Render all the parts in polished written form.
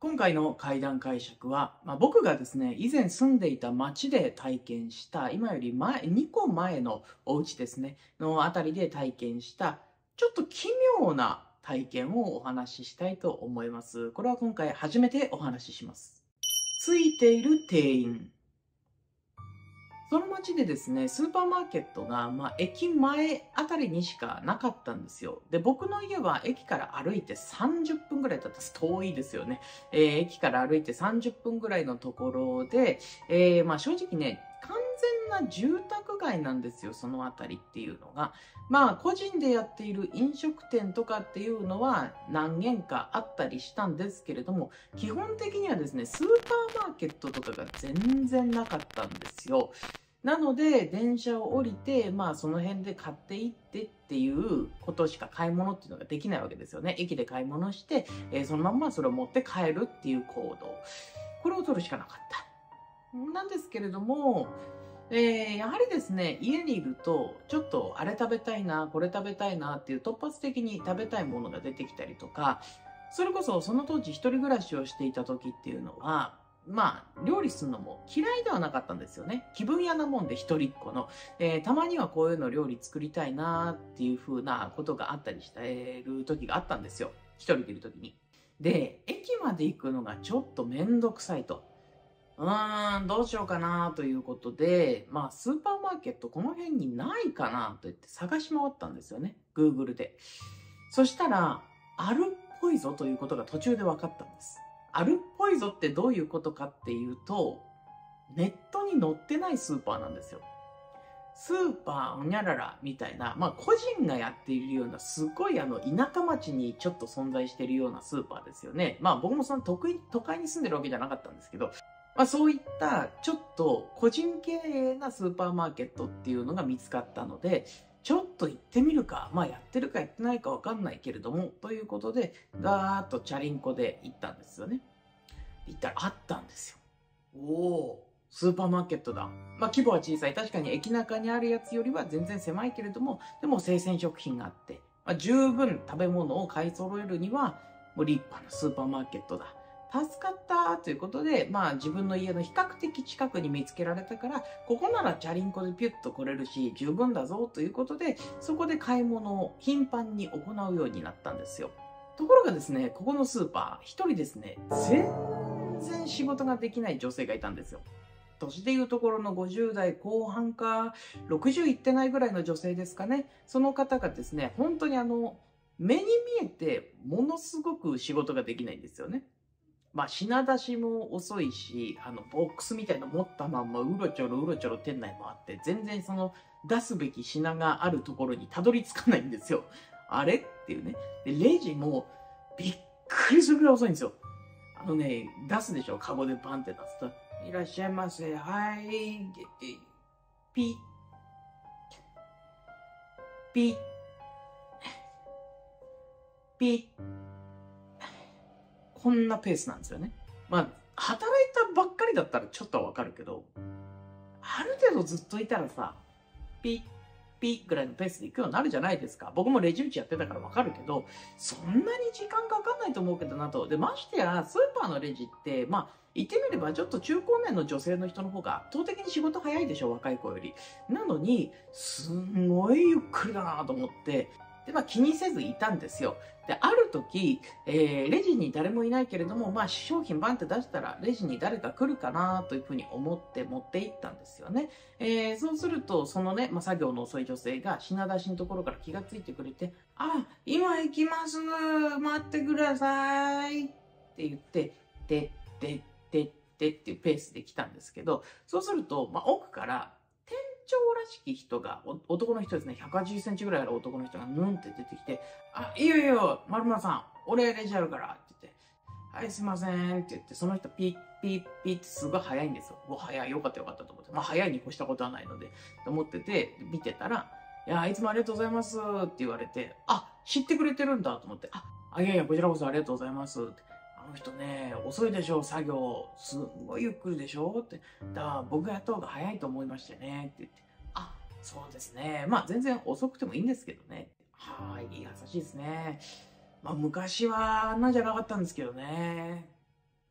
今回の怪談解釈は、僕がですね、以前住んでいた町で体験した、今より2個前のお家ですね、のあたりで体験した、ちょっと奇妙な体験をお話ししたいと思います。これは今回初めてお話しします。ついている店員。その町でですね、スーパーマーケットが、駅前あたりにしかなかったんですよ。で、僕の家は駅から歩いて30分ぐらいだったんです。遠いですよね。駅から歩いて30分ぐらいのところで、正直ね、完全な住宅街なんですよ、そのあたりっていうのが。個人でやっている飲食店とかっていうのは何軒かあったりしたんですけれども、基本的にはですね、スーパーマーケットとかが全然なかったんですよ。なので、電車を降りて、その辺で買っていってっていうことしか買い物っていうのができないわけですよね。駅で買い物して、そのまんまそれを持って帰るっていう行動。これを取るしかなかった。なんですけれども、やはりですね、家にいると、ちょっとあれ食べたいな、これ食べたいなっていう突発的に食べたいものが出てきたりとか、それこそその当時一人暮らしをしていた時っていうのは、料理するのも嫌いではなかったんですよね。気分屋なもんで一人っ子の、たまにはこういうの料理作りたいなっていう風なことがあったりしてる時があったんですよ。一人でいる時に。で、駅まで行くのがちょっとめんどくさいと。どうしようかなということで、スーパーマーケットこの辺にないかなと言って探し回ったんですよね。Google で。そしたら、あるっぽいぞということが途中で分かったんです。あるっぽいぞってどういうことかっていうと、ネットに載ってないスーパーなんですよ。スーパーほにゃららみたいな、個人がやっているような、すごい田舎町にちょっと存在しているようなスーパーですよね。僕もその都会に住んでるわけじゃなかったんですけど、そういったちょっと個人経営なスーパーマーケットっていうのが見つかったので、ちょっと行ってみるか。やってるかやってないかわかんないけれども、ということで、ガーッとチャリンコで行ったんですよね。行ったらあったんですよ。おお、スーパーマーケットだ。規模は小さい。確かに駅中にあるやつよりは全然狭いけれども、でも生鮮食品があって、十分食べ物を買い揃えるには、もう立派なスーパーマーケットだ。助かったということで、自分の家の比較的近くに見つけられたから、ここならチャリンコでピュッと来れるし、十分だぞということで、そこで買い物を頻繁に行うようになったんですよ。ところがですね、ここのスーパー、一人ですね、全然仕事ができない女性がいたんですよ。年でいうところの50代後半か、60いってないぐらいの女性ですかね。その方がですね、本当に目に見えてものすごく仕事ができないんですよね。品出しも遅いし、ボックスみたいなの持ったまんまうろちょろ店内もあって、全然その出すべき品があるところにたどり着かないんですよ。あれっていうね。で、レジもびっくりするぐらい遅いんですよ。出すでしょ、カゴでバンって出すと。いらっしゃいませ、はい、ピッ、ピッ、ピッ。こんなペースなんですよね。働いたばっかりだったらちょっとはわかるけど、ある程度ずっといたらさ、ピッ、ピッぐらいのペースで行くようになるじゃないですか。僕もレジ打ちやってたからわかるけど、そんなに時間かかんないと思うけどなと。で、ましてや、スーパーのレジって、言ってみればちょっと中高年の女性の人の方が圧倒的に仕事早いでしょ、若い子より。なのに、すんごいゆっくりだなと思って、で、気にせずいたんですよ。で、ある時、レジに誰もいないけれども、商品バンって出したら、レジに誰か来るかなというふうに思って持って行ったんですよね。そうすると、そのね、作業の遅い女性が品出しのところから気がついてくれて、今行きます。待ってください。って言って、でっていうペースで来たんですけど、そうすると、奥から、長らしき人が、男の人ですね、180センチぐらいある男の人がヌンって出てきて、いいよいいよ、丸村さん、俺レジあるから、って言って、はい、すいません、って言って、その人ピッピッピッってすごい早いんですよ。早い、よかったよかったと思って。早いに越したことはないので、と思ってて、見てたら、いつもありがとうございます、って言われて、知ってくれてるんだと思って、いやいや、こちらこそありがとうございます、って。あの人ね、遅いでしょ、作業。すんごいゆっくりでしょって。だから僕がやった方が早いと思いましてね。って言って。そうですね。全然遅くてもいいんですけどね。はい、優しいですね。昔はあんなんじゃなかったんですけどね。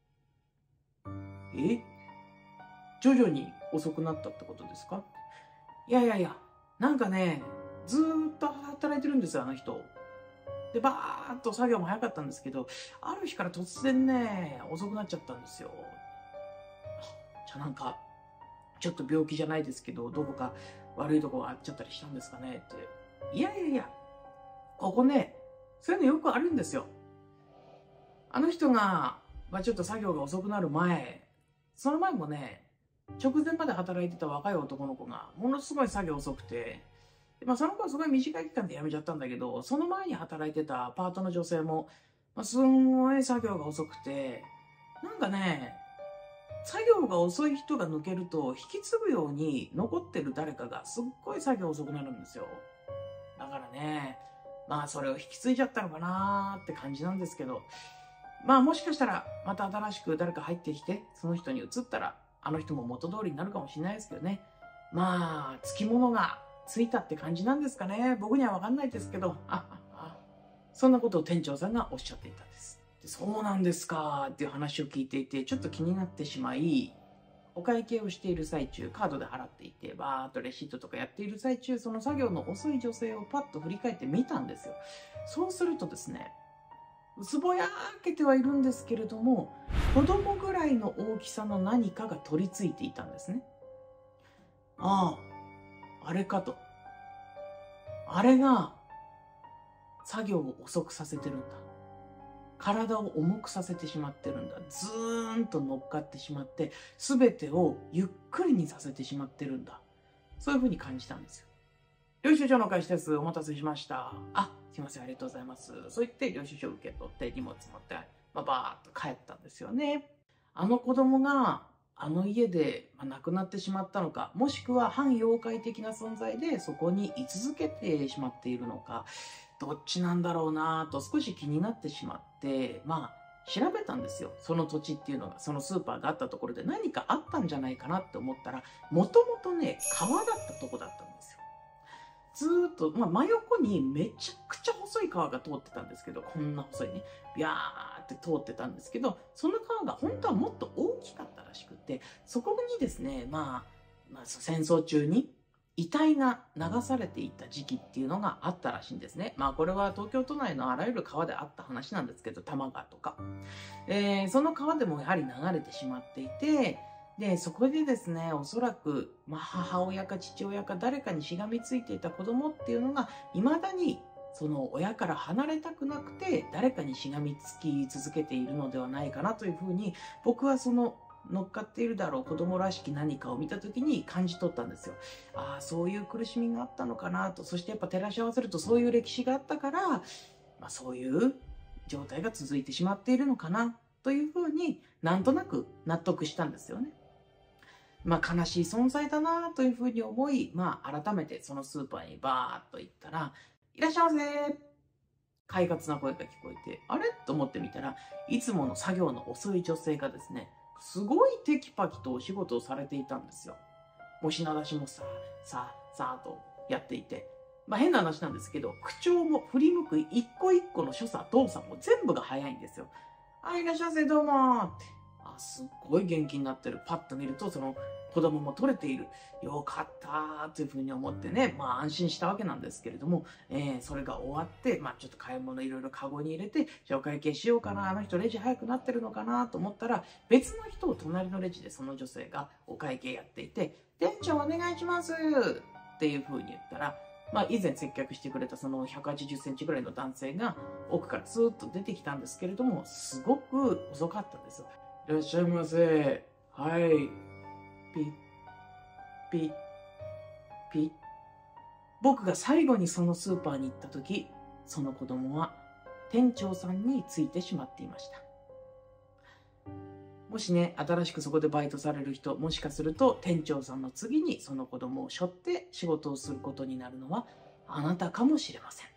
え、徐々に遅くなったってことですか？いやいやいや、なんかね、ずーっと働いてるんですよ、あの人。で、バーっと作業も早かったんですけど、ある日から突然ね、遅くなっちゃったんですよ。じゃあなんか、ちょっと病気じゃないですけど、どこか悪いとこがあっちゃったりしたんですかねって。いやいやいや、ここね、そういうのよくあるんですよ。あの人が、ちょっと作業が遅くなる前、その前もね、直前まで働いてた若い男の子が、ものすごい作業遅くて、その子はすごい短い期間で辞めちゃったんだけど、その前に働いてたパートの女性も、すんごい作業が遅くて、なんかね、作業が遅い人が抜けると、引き継ぐように残ってる誰かがすっごい作業遅くなるんですよ。だからね、それを引き継いじゃったのかなーって感じなんですけど、もしかしたらまた新しく誰か入ってきて、その人に移ったら、あの人も元通りになるかもしれないですけどね。つきものがついたって感じなんですかね。僕にはわかんないですけど、そんなことを店長さんがおっしゃっていたんです。で、そうなんですかっていう話を聞いていて、ちょっと気になってしまい、お会計をしている最中、カードで払っていて、バーっとレシートとかやっている最中、その作業の遅い女性をパッと振り返ってみたんですよ。そうするとですね、薄ぼやけてはいるんですけれども、子供ぐらいの大きさの何かが取り付いていたんですね。ああ、あれかと。あれが作業を遅くさせてるんだ。体を重くさせてしまってるんだ。ずーんと乗っかってしまって、すべてをゆっくりにさせてしまってるんだ。そういうふうに感じたんですよ。領収書の開始です。お待たせしました。すいません、ありがとうございます。そう言って領収書を受け取って荷物持って、バーっと帰ったんですよね。あの子供があの家で亡くなってしまったのか、もしくは反妖怪的な存在でそこに居続けてしまっているのか、どっちなんだろうなぁと少し気になってしまって、調べたんですよ。その土地っていうのが、そのスーパーがあったところで何かあったんじゃないかなって思ったら、もともとね、川だったとこだったんですよ。ずーっと、真横にめちゃくちゃ細い川が通ってたんですけど、こんな細いね、ビャーって通ってたんですけど、その川が本当はもっと大きかったらしくて、そこにですね、戦争中に遺体が流されていた時期っていうのがあったらしいんですね。これは東京都内のあらゆる川であった話なんですけど、多摩川とか。その川でもやはり流れてしまっていて、で、そこでですね、おそらく、母親か父親か誰かにしがみついていた子供っていうのが、未だに、その親から離れたくなくて、誰かにしがみつき続けているのではないかなというふうに、僕はその乗っかっているだろう子供らしき何かを見たときに感じ取ったんですよ。そういう苦しみがあったのかなと、そしてやっぱ照らし合わせるとそういう歴史があったから、そういう状態が続いてしまっているのかなというふうになんとなく納得したんですよね。悲しい存在だなというふうに思い、改めてそのスーパーにバーッと行ったら、いらっしゃいませ。快活な声が聞こえて、あれと思ってみたら、いつもの作業の遅い女性がですね、すごいテキパキとお仕事をされていたんですよ。もう品出しもさあとやっていて、変な話なんですけど、口調も振り向く一個一個の所作、動作も全部が早いんですよ。いらっしゃいませ、どうもって。すっごい元気になってる。パッと見ると、その子供も取れている。よかったというふうに思ってね、安心したわけなんですけれども、それが終わって、ちょっと買い物いろいろカゴに入れて、じゃあお会計しようかな、あの人レジ早くなってるのかなと思ったら、別の人を隣のレジでその女性がお会計やっていて、店長お願いしますっていうふうに言ったら、以前接客してくれたその180センチぐらいの男性が奥からスーッと出てきたんですけれども、すごく遅かったんです。いらっしゃいませ。はい。ピッ、ピッ、ピッ。僕が最後にそのスーパーに行った時、その子供は店長さんについてしまっていました。もしね、新しくそこでバイトされる人、もしかすると店長さんの次にその子供を背負って仕事をすることになるのはあなたかもしれません。